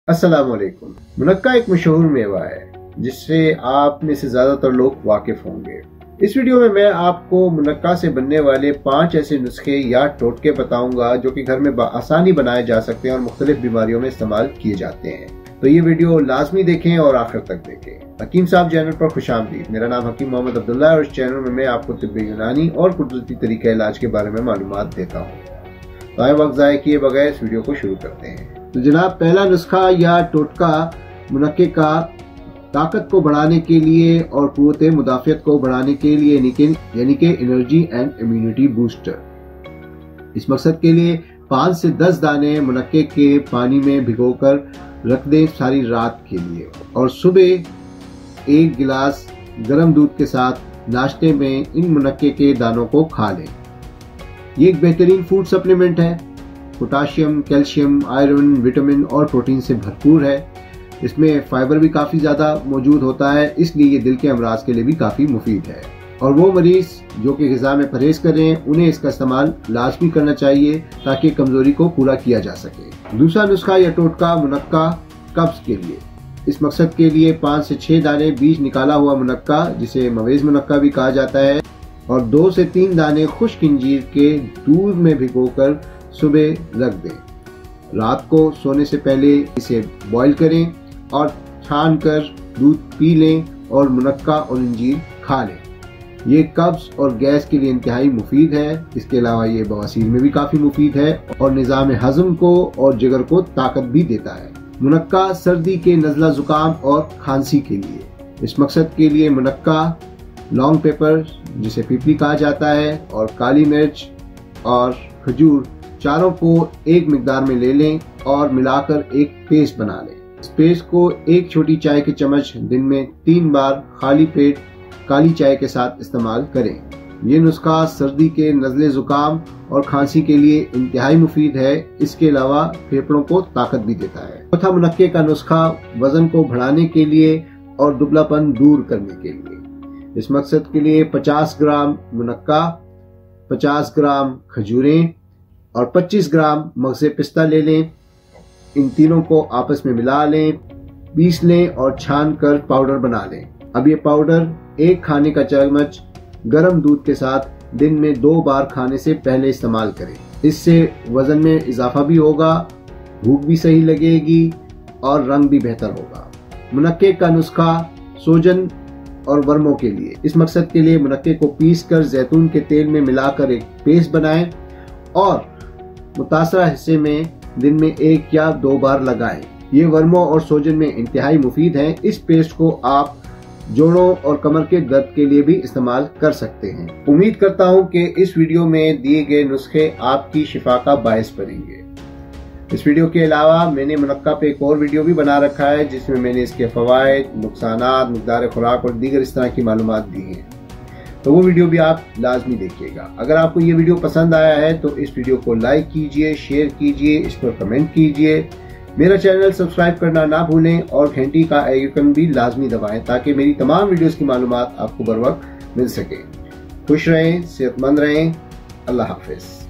अस्सलामुअलैकुम। मुनक्का एक मशहूर मेवा है जिससे आप में से ज्यादातर लोग वाकिफ होंगे। इस वीडियो में मैं आपको मुनक्का से बनने वाले 5 ऐसे नुस्खे या टोटके बताऊंगा जो कि घर में आसानी बनाए जा सकते हैं और मुख्तलिफ बीमारियों में इस्तेमाल किए जाते हैं। तो ये वीडियो लाजमी देखें और आखिर तक देखें। हकीम साहब चैनल पर खुशामदीद। मेरा नाम हकीम मोहम्मद अब्दुल्ला है और इस चैनल में मैं आपको तिब्ब यूनानी और कुदरती तरीका इलाज के बारे में मालूमात देता हूँ। तो आए वक्त ज़ाया किए बगैर इस वीडियो को शुरू करते हैं। तो जनाब, पहला नुस्खा या टोटका मुनक्के का ताकत को बढ़ाने के लिए और कुव्वत मुदाफ़ियत को बढ़ाने के लिए यानी कि एनर्जी एंड इम्यूनिटी बूस्टर। इस मकसद के लिए 5 से 10 दाने मुनक्के के पानी में भिगोकर रख दें सारी रात के लिए और सुबह 1 गिलास गर्म दूध के साथ नाश्ते में इन मुनक्के के दानों को खा लें। ये एक बेहतरीन फूड सप्लीमेंट है। पोटाशियम, कैल्शियम, आयरन, विटामिन और प्रोटीन से भरपूर है। इसमें फाइबर भी काफ़ी ज़्यादा मौजूद होता है, इसलिए ये दिल के अमराज के लिए भी काफ़ी मुफीद है। और वो मरीज जो कि ग़िज़ा में परहेज कर रहे हैं उन्हें इसका इस्तेमाल लाजमी करना चाहिए ताकि कमज़ोरी को पूरा किया जा सके। दूसरा नुस्खा या टोटका मुनक्का कब्ज़ के लिए। इस मकसद के लिए 5 से 6 दाने बीज निकाला हुआ मुनक्का, जिसे मवेज़ मुनक्का भी कहा जाता है, और 2 से 3 दाने खुश्क इंजीर के दूध में भिगोकर सुबह रख दें। रात को सोने से पहले इसे बॉईल करें और छान कर दूध पी लें और मुनक्का और इंजीर खा लें। ये कब्ज और गैस के लिए इंतहाई मुफीद है। इसके अलावा ये बवासीर में भी काफ़ी मुफीद है और निज़ाम हज़म को और जिगर को ताकत भी देता है। मुनक्का सर्दी के नज़ला ज़ुकाम और खांसी के लिए। इस मकसद के लिए मुनक्का, लॉन्ग पेपर जिसे पिपली कहा जाता है, और काली मिर्च और खजूर चारों को एक मिकदार में ले लें और मिलाकर एक पेस्ट बना लें। इस पेस्ट को 1 छोटी चाय के चम्मच दिन में 3 बार खाली पेट काली चाय के साथ इस्तेमाल करें। ये नुस्खा सर्दी के नज़ले ज़ुकाम और खांसी के लिए इंतहाई मुफीद है। इसके अलावा फेफड़ों को ताकत भी देता है। चौथा मुनक्के का नुस्खा वजन को बढ़ाने के लिए और दुबलापन दूर करने के लिए। इस मकसद के लिए 50 ग्राम मुनक्का, 50 ग्राम खजूरें और 25 ग्राम मगज़े पिस्ता ले लें। इन तीनों को आपस में मिला लें, पीस लें और छान कर पाउडर बना लें। अब ये पाउडर 1 खाने का चम्मच गर्म दूध के साथ दिन में 2 बार खाने से पहले इस्तेमाल करें। इससे वजन में इजाफा भी होगा, भूख भी सही लगेगी और रंग भी बेहतर होगा। मुनक्के का नुस्खा सोजन और वर्मों के लिए। इस मकसद के लिए मुनक्के को पीस कर जैतून के तेल में मिलाकर एक पेस्ट बनाएं और मुतासरा हिस्से में दिन में 1 या 2 बार लगाएं। ये वर्मों और सोजन में इंतहाई मुफीद हैं। इस पेस्ट को आप जोड़ों और कमर के दर्द के लिए भी इस्तेमाल कर सकते हैं। उम्मीद करता हूँ कि इस वीडियो में दिए गए नुस्खे आपकी शिफा का बायस बनेंगे। इस वीडियो के अलावा मैंने मुनक्का पे एक और वीडियो भी बना रखा है जिसमें मैंने इसके फवायद, नुकसानात, मिक़दार खुराक और दीगर इस तरह की मालूमात दी हैं। तो वो वीडियो भी आप लाजमी देखिएगा। अगर आपको ये वीडियो पसंद आया है तो इस वीडियो को लाइक कीजिए, शेयर कीजिए, इस पर कमेंट कीजिए। मेरा चैनल सब्सक्राइब करना ना भूलें और घंटी का आइकन भी लाजमी दबाएं ताकि मेरी तमाम वीडियोस की मालूमात आपको बर वक्त मिल सके। खुश रहें, सेहतमंद रहें। अल्लाह हाफिज।